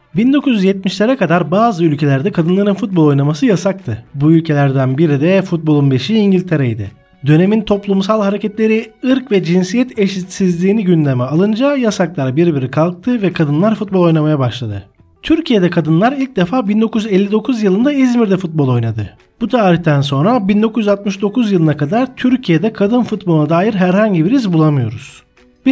1970'lere kadar bazı ülkelerde kadınların futbol oynaması yasaktı. Bu ülkelerden biri de futbolun beşiği İngiltere'ydi. Dönemin toplumsal hareketleri ırk ve cinsiyet eşitsizliğini gündeme alınca yasaklar bir kalktı ve kadınlar futbol oynamaya başladı. Türkiye'de kadınlar ilk defa 1959 yılında İzmir'de futbol oynadı. Bu tarihten sonra 1969 yılına kadar Türkiye'de kadın futboluna dair herhangi bir iz bulamıyoruz.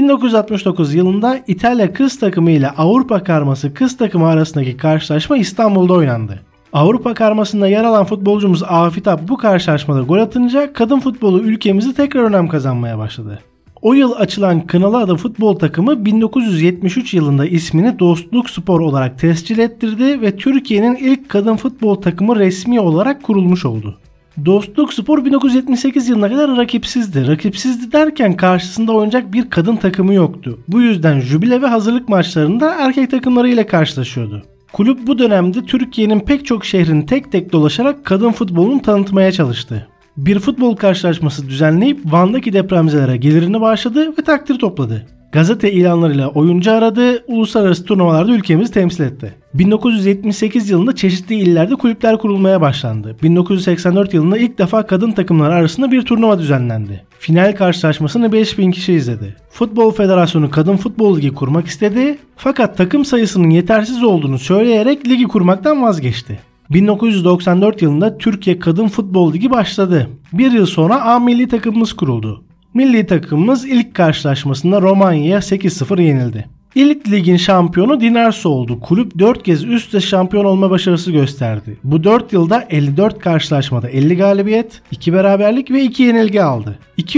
1969 yılında İtalya kız takımı ile Avrupa karması kız takımı arasındaki karşılaşma İstanbul'da oynandı. Avrupa karmasında yer alan futbolcumuz Afitap bu karşılaşmada gol atınca kadın futbolu ülkemizde tekrar önem kazanmaya başladı. O yıl açılan Kınalı adı futbol takımı 1973 yılında ismini Dostluk Spor olarak tescil ettirdi ve Türkiye'nin ilk kadın futbol takımı resmi olarak kurulmuş oldu. Dostluk Spor 1978 yılına kadar rakipsizdi. Rakipsizdi derken karşısında oynayacak bir kadın takımı yoktu. Bu yüzden jübile ve hazırlık maçlarında erkek takımları ile karşılaşıyordu. Kulüp bu dönemde Türkiye'nin pek çok şehrini tek tek dolaşarak kadın futbolunu tanıtmaya çalıştı. Bir futbol karşılaşması düzenleyip Van'daki depremzedelere gelirini bağışladı ve takdir topladı. Gazete ilanlarıyla oyuncu aradı, uluslararası turnuvalarda ülkemizi temsil etti. 1978 yılında çeşitli illerde kulüpler kurulmaya başlandı. 1984 yılında ilk defa kadın takımlar arasında bir turnuva düzenlendi. Final karşılaşmasını 5000 kişi izledi. Futbol Federasyonu Kadın Futbol Ligi kurmak istedi fakat takım sayısının yetersiz olduğunu söyleyerek ligi kurmaktan vazgeçti. 1994 yılında Türkiye Kadın Futbol Ligi başladı. Bir yıl sonra A milli takımımız kuruldu. Milli takımımız ilk karşılaşmasında Romanya'ya 8-0 yenildi. İlk ligin şampiyonu Dinarsu oldu. Kulüp 4 kez üst üste şampiyon olma başarısı gösterdi. Bu 4 yılda 54 karşılaşmada 50 galibiyet, 2 beraberlik ve 2 yenilgi aldı.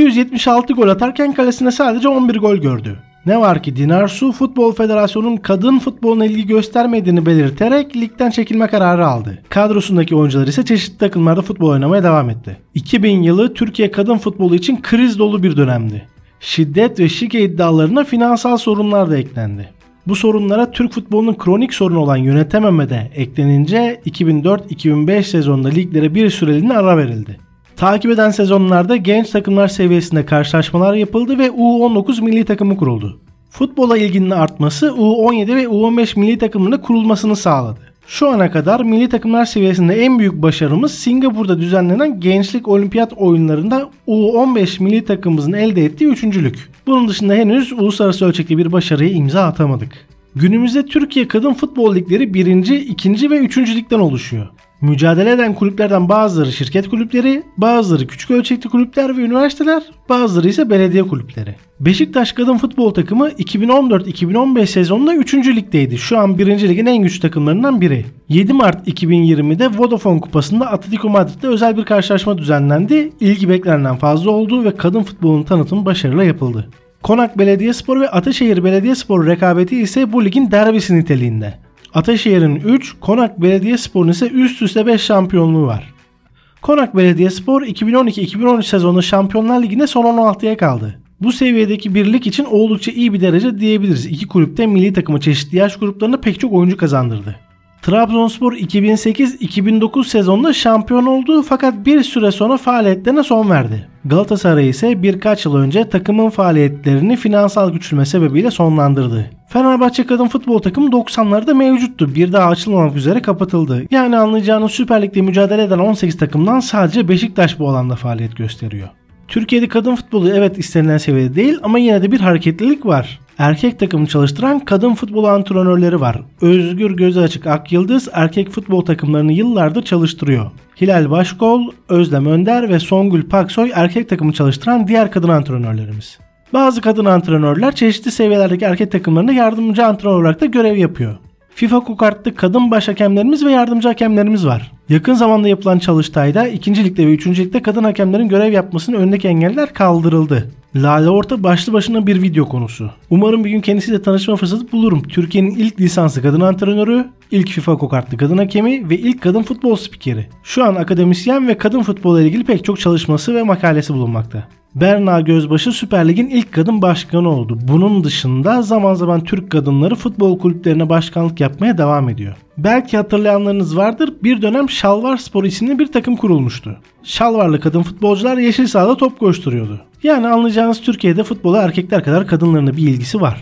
276 gol atarken kalesine sadece 11 gol gördü. Ne var ki Dinarsu Futbol Federasyonu'nun kadın futboluna ilgi göstermediğini belirterek ligden çekilme kararı aldı. Kadrosundaki oyuncular ise çeşitli takımlarda futbol oynamaya devam etti. 2000 yılı Türkiye kadın futbolu için kriz dolu bir dönemdi. Şiddet ve şike iddialarına finansal sorunlar da eklendi. Bu sorunlara Türk futbolunun kronik sorunu olan yönetememe de eklenince 2004-2005 sezonunda liglere bir süreliğine ara verildi. Takip eden sezonlarda genç takımlar seviyesinde karşılaşmalar yapıldı ve U19 milli takımı kuruldu. Futbola ilginin artması U17 ve U15 milli takımlarının kurulmasını sağladı. Şu ana kadar milli takımlar seviyesinde en büyük başarımız Singapur'da düzenlenen Gençlik Olimpiyat Oyunlarında U15 milli takımımızın elde ettiği üçüncülük. Bunun dışında henüz uluslararası ölçekli bir başarıya imza atamadık. Günümüzde Türkiye kadın futbol ligleri 1. 2. ve 3. ligden oluşuyor. Mücadele eden kulüplerden bazıları şirket kulüpleri, bazıları küçük ölçekli kulüpler ve üniversiteler, bazıları ise belediye kulüpleri. Beşiktaş kadın futbol takımı 2014-2015 sezonunda 3. ligdeydi. Şu an 1. ligin en güçlü takımlarından biri. 7 Mart 2020'de Vodafone Kupası'nda Atletico Madrid'de özel bir karşılaşma düzenlendi. İlgi beklenenden fazla oldu ve kadın futbolunun tanıtımı başarıyla yapıldı. Konak Belediyespor ve Ataşehir Belediyespor rekabeti ise bu ligin derbisi niteliğinde. Ataşehir'in 3, Konak Belediyespor'un ise üst üste 5 şampiyonluğu var. Konak Belediyespor 2012-2013 sezonunda Şampiyonlar Ligi'nde son 16'ya kaldı. Bu seviyedeki bir lig için oldukça iyi bir derece diyebiliriz. İki kulüpte milli takımı çeşitli yaş gruplarında pek çok oyuncu kazandırdı. Trabzonspor 2008-2009 sezonunda şampiyon oldu fakat bir süre sonra faaliyetlerine son verdi. Galatasaray ise birkaç yıl önce takımın faaliyetlerini finansal küçülme sebebiyle sonlandırdı. Fenerbahçe kadın futbol takımı 90'larda mevcuttu. Bir daha açılmamak üzere kapatıldı. Yani anlayacağınız Süper Lig'de mücadele eden 18 takımdan sadece Beşiktaş bu alanda faaliyet gösteriyor. Türkiye'de kadın futbolu evet istenilen seviyede değil ama yine de bir hareketlilik var. Erkek takımı çalıştıran kadın futbol antrenörleri var. Özgür Gözüaçık Akyıldız erkek futbol takımlarını yıllardır çalıştırıyor. Hilal Başkol, Özlem Önder ve Songül Paksoy erkek takımı çalıştıran diğer kadın antrenörlerimiz. Bazı kadın antrenörler çeşitli seviyelerdeki erkek takımlarında yardımcı antrenör olarak da görev yapıyor. FIFA Kokart'ta kadın baş hakemlerimiz ve yardımcı hakemlerimiz var. Yakın zamanda yapılan çalıştayda 2. ligde ve 3. ligde kadın hakemlerin görev yapmasının önündeki engeller kaldırıldı. Lale Orta başlı başına bir video konusu. Umarım bir gün kendisiyle tanışma fırsatı bulurum. Türkiye'nin ilk lisanslı kadın antrenörü, ilk FIFA Kokartlı kadın hakemi ve ilk kadın futbol spikeri. Şu an akademisyen ve kadın futbola ilgili pek çok çalışması ve makalesi bulunmakta. Berna Gözbaşı Süper Lig'in ilk kadın başkanı oldu. Bunun dışında zaman zaman Türk kadınları futbol kulüplerine başkanlık yapmaya devam ediyor. Belki hatırlayanlarınız vardır, bir dönem Şalvar Spor isimli bir takım kurulmuştu. Şalvarlı kadın futbolcular yeşil sahada top koşturuyordu. Yani anlayacağınız Türkiye'de futbola erkekler kadar kadınların da bir ilgisi var.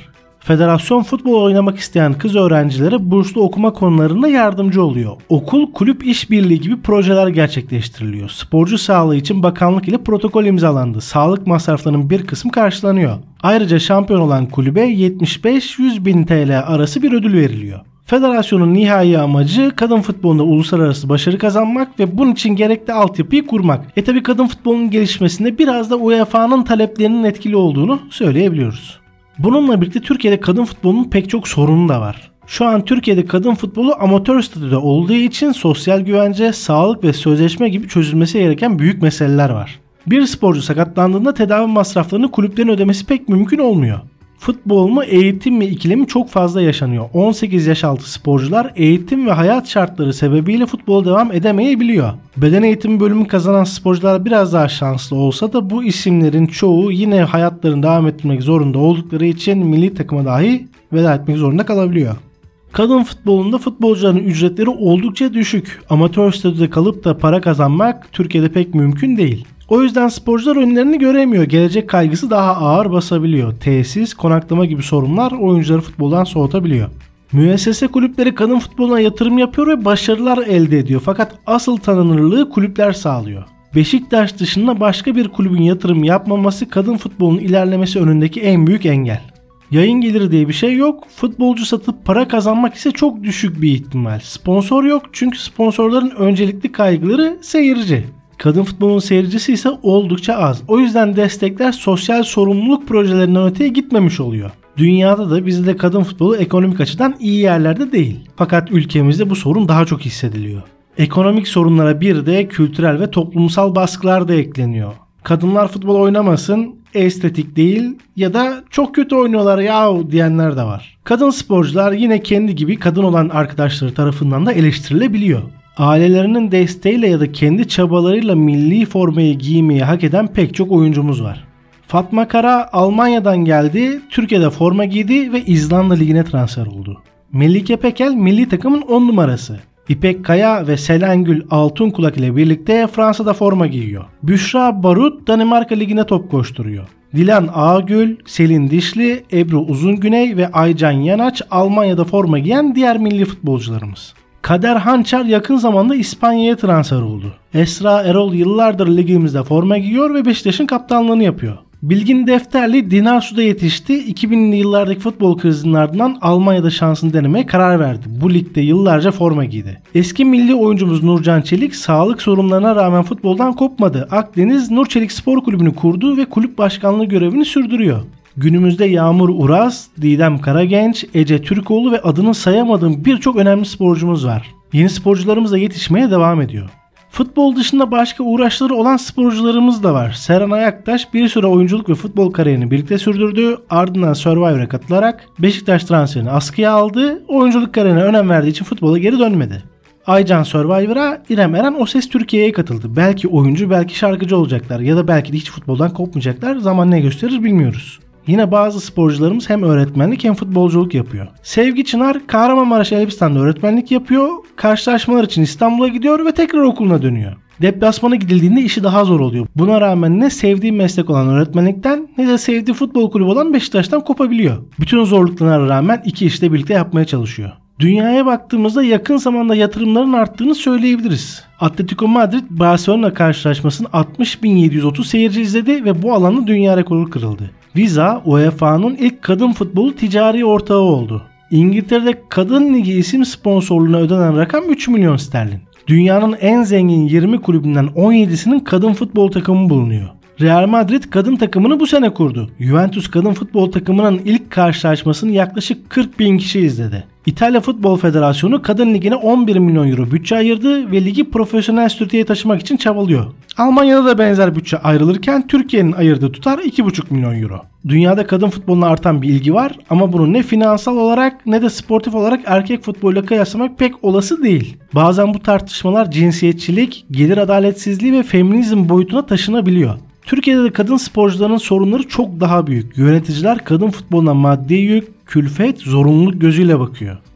Federasyon futbol oynamak isteyen kız öğrencilere burslu okuma konularında yardımcı oluyor. Okul kulüp işbirliği gibi projeler gerçekleştiriliyor. Sporcu sağlığı için bakanlık ile protokol imzalandı. Sağlık masraflarının bir kısmı karşılanıyor. Ayrıca şampiyon olan kulübe 75-100 bin TL arası bir ödül veriliyor. Federasyonun nihai amacı kadın futbolunda uluslararası başarı kazanmak ve bunun için gerekli altyapıyı kurmak. Tabi kadın futbolunun gelişmesinde biraz da UEFA'nın taleplerinin etkili olduğunu söyleyebiliyoruz. Bununla birlikte Türkiye'de kadın futbolunun pek çok sorunu da var. Şu an Türkiye'de kadın futbolu amatör statüde olduğu için sosyal güvence, sağlık ve sözleşme gibi çözülmesi gereken büyük meseleler var. Bir sporcu sakatlandığında tedavi masraflarını kulüplerin ödemesi pek mümkün olmuyor. Futbol mu eğitim mi ikilemi çok fazla yaşanıyor. 18 yaş altı sporcular eğitim ve hayat şartları sebebiyle futbola devam edemeyebiliyor. Beden eğitimi bölümü kazanan sporcular biraz daha şanslı olsa da bu isimlerin çoğu yine hayatlarını devam ettirmek zorunda oldukları için milli takıma dahi veda etmek zorunda kalabiliyor. Kadın futbolunda futbolcuların ücretleri oldukça düşük. Amatör statüde kalıp da para kazanmak Türkiye'de pek mümkün değil. O yüzden sporcular önlerini göremiyor. Gelecek kaygısı daha ağır basabiliyor. Tesis, konaklama gibi sorunlar oyuncuları futboldan soğutabiliyor. Müessese kulüpleri kadın futboluna yatırım yapıyor ve başarılar elde ediyor. Fakat asıl tanınırlığı kulüpler sağlıyor. Beşiktaş dışında başka bir kulübün yatırım yapmaması kadın futbolunun ilerlemesi önündeki en büyük engel. Yayın geliri diye bir şey yok. Futbolcu satıp para kazanmak ise çok düşük bir ihtimal. Sponsor yok çünkü sponsorların öncelikli kaygıları seyirci. Kadın futbolunun seyircisi ise oldukça az. O yüzden destekler sosyal sorumluluk projelerinden öteye gitmemiş oluyor. Dünyada da bizde de kadın futbolu ekonomik açıdan iyi yerlerde değil. Fakat ülkemizde bu sorun daha çok hissediliyor. Ekonomik sorunlara bir de kültürel ve toplumsal baskılar da ekleniyor. Kadınlar futbol oynamasın, estetik değil ya da çok kötü oynuyorlar yahu diyenler de var. Kadın sporcular yine kendi gibi kadın olan arkadaşları tarafından da eleştirilebiliyor. Ailelerinin desteğiyle ya da kendi çabalarıyla milli formayı giymeyi hak eden pek çok oyuncumuz var. Fatma Kara Almanya'dan geldi, Türkiye'de forma giydi ve İzlanda Ligi'ne transfer oldu. Melike Pekel milli takımın 10 numarası. İpek Kaya ve Selengül Altunkulak ile birlikte Fransa'da forma giyiyor. Büşra Barut Danimarka Ligi'ne top koşturuyor. Dilan Ağgül, Selin Dişli, Ebru Uzungüney ve Aycan Yanaç Almanya'da forma giyen diğer milli futbolcularımız. Kader Hançer yakın zamanda İspanya'ya transfer oldu. Esra Erol yıllardır ligimizde forma giyiyor ve Beşiktaş'ın kaptanlığını yapıyor. Bilgin Defterli Dinarsu'da yetişti. 2000'li yıllardaki futbol krizinin ardından Almanya'da şansını denemeye karar verdi. Bu ligde yıllarca forma giydi. Eski milli oyuncumuz Nurcan Çelik sağlık sorunlarına rağmen futboldan kopmadı. Akdeniz Nur Çelik Spor Kulübü'nü kurdu ve kulüp başkanlığı görevini sürdürüyor. Günümüzde Yağmur Uraz, Didem Karagenç, Ece Türkoğlu ve adını sayamadığım birçok önemli sporcumuz var. Yeni sporcularımız da yetişmeye devam ediyor. Futbol dışında başka uğraşları olan sporcularımız da var. Seren Ayaktaş bir süre oyunculuk ve futbol kariyerini birlikte sürdürdü. Ardından Survivor'a katılarak Beşiktaş transferini askıya aldı. Oyunculuk kariyerine önem verdiği için futbola geri dönmedi. Aycan Survivor'a, İrem Eren O Ses Türkiye'ye katıldı. Belki oyuncu, belki şarkıcı olacaklar ya da belki de hiç futboldan kopmayacaklar. Zaman ne gösterir bilmiyoruz. Yine bazı sporcularımız hem öğretmenlik hem futbolculuk yapıyor. Sevgi Çınar Kahramanmaraş Elbistan'da öğretmenlik yapıyor. Karşılaşmalar için İstanbul'a gidiyor ve tekrar okuluna dönüyor. Deplasmana gidildiğinde işi daha zor oluyor. Buna rağmen ne sevdiği meslek olan öğretmenlikten ne de sevdiği futbol kulübü olan Beşiktaş'tan kopabiliyor. Bütün zorluklarına rağmen iki işi de birlikte yapmaya çalışıyor. Dünyaya baktığımızda yakın zamanda yatırımların arttığını söyleyebiliriz. Atletico Madrid Barcelona karşılaşmasını 60.730 seyirci izledi ve bu alanda dünya rekoru kırıldı. Visa, UEFA'nın ilk kadın futbolu ticari ortağı oldu. İngiltere'de Kadın Ligi isim sponsorluğuna ödenen rakam 3 milyon sterlin. Dünyanın en zengin 20 kulübünden 17'sinin kadın futbol takımı bulunuyor. Real Madrid kadın takımını bu sene kurdu. Juventus kadın futbol takımının ilk karşılaşmasını yaklaşık 40.000 kişi izledi. İtalya Futbol Federasyonu kadın ligine 11 milyon euro bütçe ayırdı ve ligi profesyonel statüye taşımak için çabalıyor. Almanya'da da benzer bütçe ayrılırken Türkiye'nin ayırdığı tutar 2,5 milyon euro. Dünyada kadın futboluna artan bir ilgi var ama bunu ne finansal olarak ne de sportif olarak erkek futboluyla kıyaslamak pek olası değil. Bazen bu tartışmalar cinsiyetçilik, gelir adaletsizliği ve feminizm boyutuna taşınabiliyor. Türkiye'de de kadın sporcuların sorunları çok daha büyük. Yöneticiler kadın futboluna maddi yük, külfet, zorunluluk gözüyle bakıyor.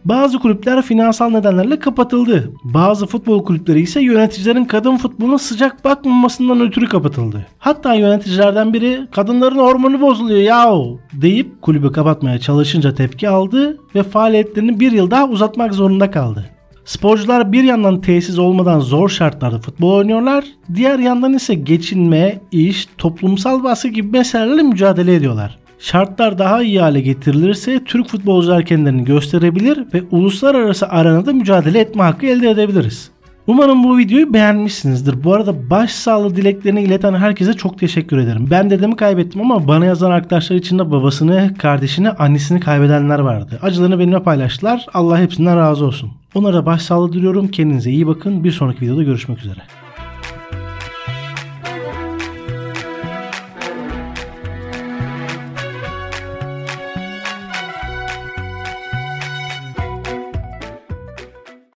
Bazı kulüpler finansal nedenlerle kapatıldı. Bazı futbol kulüpleri ise yöneticilerin kadın futboluna sıcak bakmamasından ötürü kapatıldı. Hatta yöneticilerden biri kadınların hormonu bozuluyor yahu deyip kulübü kapatmaya çalışınca tepki aldı ve faaliyetlerini bir yıl daha uzatmak zorunda kaldı. Sporcular bir yandan tesis olmadan zor şartlarda futbol oynuyorlar, diğer yandan ise geçinme, iş, toplumsal baskı gibi meselelerle mücadele ediyorlar. Şartlar daha iyi hale getirilirse Türk futbolcular kendilerini gösterebilir ve uluslararası arenada mücadele etme hakkı elde edebiliriz. Umarım bu videoyu beğenmişsinizdir. Bu arada başsağlığı dileklerini ileten herkese çok teşekkür ederim. Ben dedemi kaybettim ama bana yazan arkadaşlar içinde babasını, kardeşini, annesini kaybedenler vardı. Acılarını benimle paylaştılar. Allah hepsinden razı olsun. Onlara da başsağlığı diliyorum. Kendinize iyi bakın. Bir sonraki videoda görüşmek üzere.